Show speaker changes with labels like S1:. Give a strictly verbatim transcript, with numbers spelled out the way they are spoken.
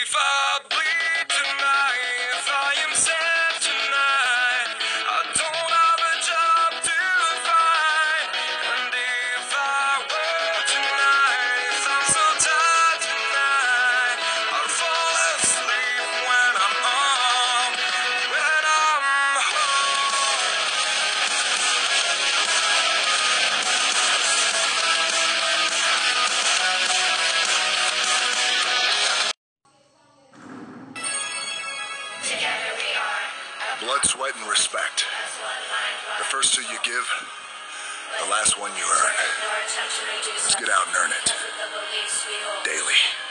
S1: if I bleed tonight, if I am sad tonight, I don't have a job to find. And if I were tonight, I'm so tired tonight, I'll fall asleep when I'm home, when I'm
S2: blood, sweat, and respect. The first two you give, the last one you earn. Let's get out and earn it. Daily.